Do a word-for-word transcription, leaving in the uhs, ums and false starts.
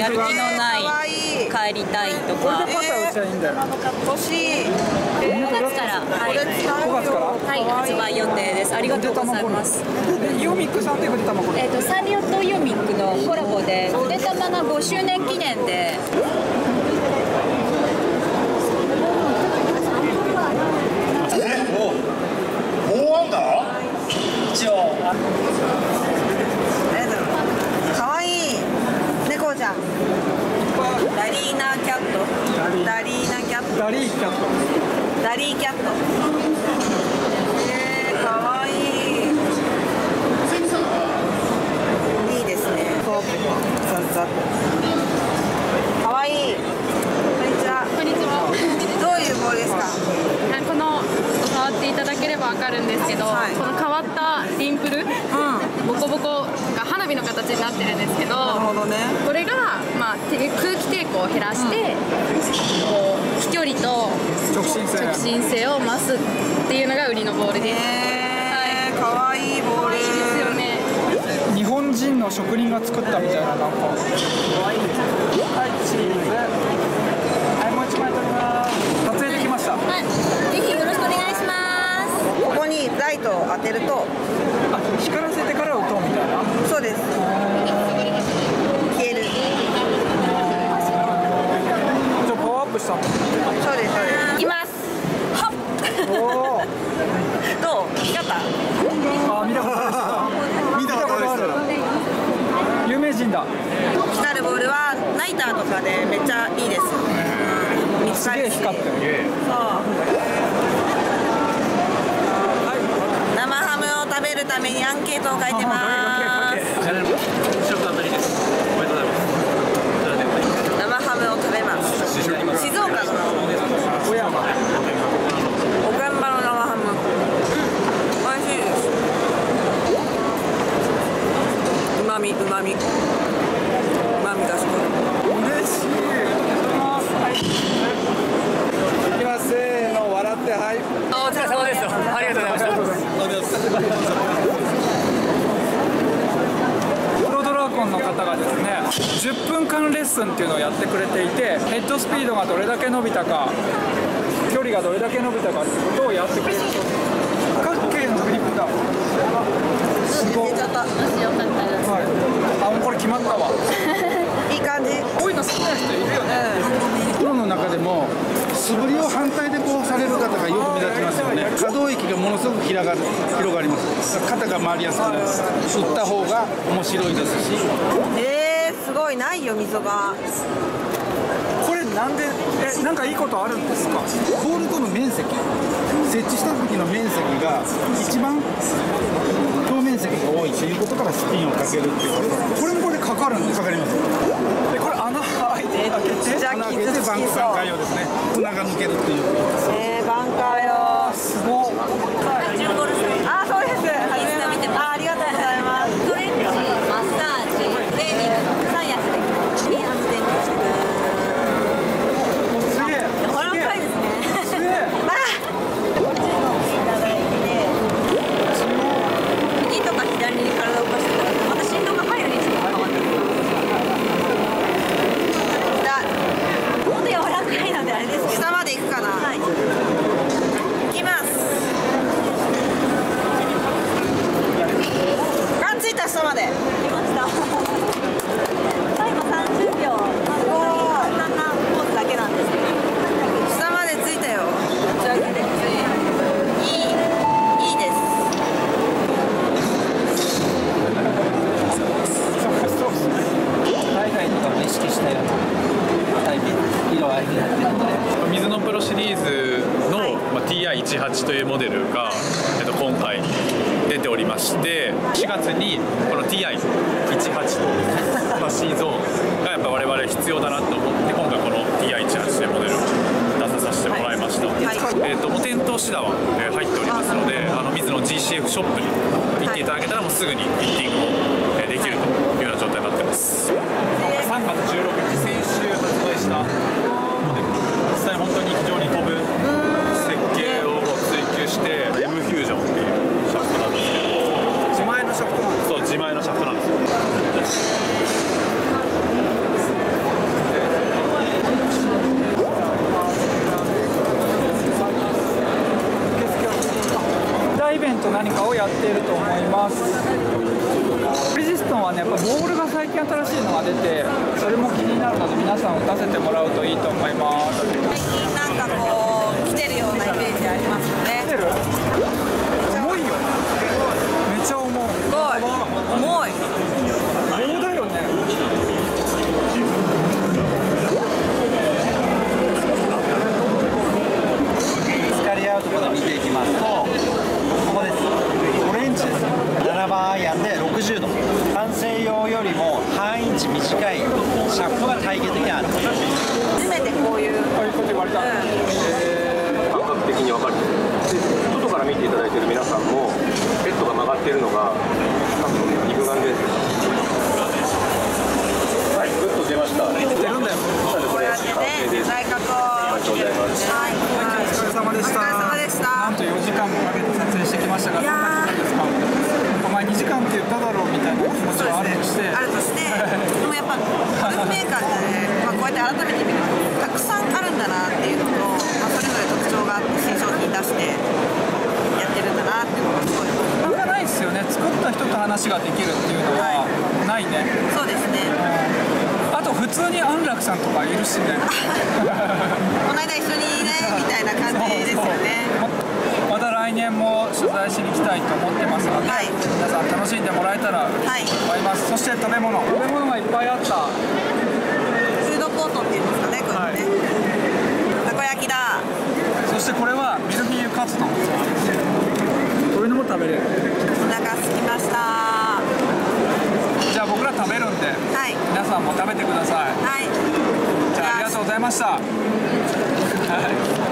やる気のない帰りたいとか。 これでパター打ちゃいいんだよ。 欲しい。 ごがつから、はい、 ごがつからはい発売予定です。ありがとうございます。 イオミックさんで筆玉これ。 えっとサンリオとイオミックのコラボで筆玉がごしゅうねん記念で。 一応かわいい猫じゃん。ダリーナキャット。ダリーナキャット。 ダリーキャット。 ダリーキャット。えー、かわいい。いいですね。ザザかわいい。こんにちは。 こんにちは。 どういうボールですか？ この触っていただければわかるんですけど、はい、この変わったリンプル、うん、ボコボコが花火の形になってるんですけど、 なるほどね、 これが、まあ、空気抵抗を減らして、うん、こう飛距離と直進性、 直進性を増すっていうのが売りのボールです。 へー、かわいいボール。いいですよね。 日本人の職人が作ったみたいな、なんかはいチーズ、はいもう一枚取ります。撮影できました。はい、 ぜひよろしくお願いします。 ここにライトを当てると、 あ、光らせてから打とうみたいな。 そうです。消える。 じゃあパワーアップしたの。 そうです、そうです。 いきます。はっ。 おお。 どう？光った？ あ、見たことある。見たことある。有名人だ。 光るボールはナイターとかでめっちゃいいです。見つかるし。 すげえ光ってる。 そう。生ハムを食べるためにアンケートを書いてます。生ハムを食べます。静岡の小山。 おかんばの生ハム。美味しいです。うまみ、うまみ。うまみがすごい。 嬉しい。いきます。せーの、笑って、はい。 お疲れ様です。ありがとうございました。 プロドラゴンの方がですね、じゅっぷんかんレッスンっていうのをやってくれていて、ヘッドスピードがどれだけ伸びたか、距離がどれだけ伸びたかってことをやってくれる。角形のグリップだ。すごい。 ちゃった。 よかったです。 はい。あ、もうこれ決まったわ。 いい感じ。 こういうの好きな人いるよね。 プロの中でも素振りを反対でこうされる方がよく目立ちますよね。可動域がものすごく広がる広がります。肩が回りやすくなる。打った方が面白いですし。 えー、すごいないよ溝が。 これなんでえなんかいいことあるんですか？ ボールとの面積、設置した時の面積が一番表面積が多いということからスピンをかけるっていうこと。 これもこれかかるんですか？ かかります。 でこれ穴開いて開けてじゃあ穴開けてバンカー用ですね。砂が抜けるっていう。 えー、バンカーよ。 すごい。 あ、そうです。はじめまして。あ、ありがとうございます。 ストレッチ、マッサージ、トレーニング、三役できる。いい安全にしてく。 すげえ。 これ深いですね。 すげえ。 こっちのいただいて、右とか左に体を動かしてたら、また振動が入る位置が変わってくる。本当柔らかいのであれですけど。 下まで行くかな。 はい。 行きます。がっついた下まで。 来ました。最後さんじゅうびょう。簡単なポーズだけなんですけど。 下まで着いたよ。打ち上げでいい、いいです。 海外とかも意識したようなタイプ色合いになってるので。 水のプロシリーズの、まあ、ティーアイじゅうはち というモデルが、えっと、今回出ておりまして、しがつにこの ティーアイじゅうはち とファッシーゾーンがやっぱ我々必要だなと思って、今回この ティーアイじゅうはち というモデルを出させてもらいました。はい、えっとお店頭シダは、えー、入っておりますので、あの水の ジーシーエフ ショップに行っていただけたらもうすぐにフィッティングも、えー、できるというような状態になってます。さんがつじゅうろくにち、先週発売したモデル、実際本当に非常に飛ぶ設計を追求して エム フュージョンっていうシャフトなんですけど、 自前のシャフトなんです。 そう、自前のシャフトなんですよ。 と何かをやっていると思います。ブリヂストンはね、やっぱボールが最近新しいのが出て、それも気になるので皆さん打たせてもらうといいと思います。 最近なんかこう来てるようなイメージありますよね。 来てる？重いよ。めっちゃ重い。 すごい重い。 棒だよね。 疲れ合うところで見ていきますと、ここです。オレンジです。ななばんアイアンでろくじゅうど。男性用よりも半インチ短いシャフトが体型的にある。 初めてこういう。 こういうこと言われた。 感覚的に分かる。外から見ていただいている皆さんもヘッドが曲がっているのが多分肉眼です。はい、グッと出ました。出るんだよ。 こうやってね、内角を。 ありがとうございます。 はい。 お疲れ様でした。 お疲れ様でした。 なんとよじかんもかけて撮影してきましたが、どんな気分ですか？お前にじかんって言っただろうみたいな気持ちはあるとして。 あるとして、でもやっぱゴルフメーカーでね、まあこうやって改めて見るとたくさんあるんだなっていうのと、まあそれぞれ特徴があって新商品出してやってるんだなっていうのがすごい。 なかなかないですよね。作った人と話ができるっていうのはないね。 そうですね。 あと普通に安楽さんとかいるしね。 この間一緒にねみたいな感じですよね。 また来年も取材しに来たいと思ってますので、 はい、 皆さん楽しんでもらえたらと思います。はい、そして食べ物、食べ物がいっぱいあった。 フードコートっていうんですかね、これね。はい、たこ焼きだ。 そしてこれはミルフィーユカツ丼。こういうのも食べれる。 お腹空きました。 じゃあ僕ら食べるんで、 はい、 皆さんも食べてください。 はい。 じゃあありがとうございました。はい。